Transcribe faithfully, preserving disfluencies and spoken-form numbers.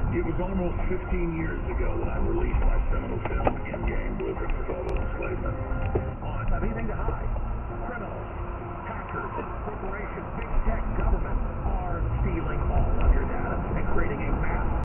It was almost fifteen years ago that I released my seminal film.